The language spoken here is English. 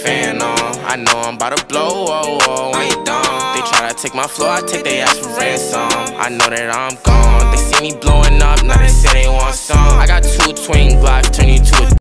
fan on. I know I'm about to blow, oh, oh, I ain't dumb. They try to take my flow, I take their ass for ransom. I know that I'm gone. They see me blowing up, now they say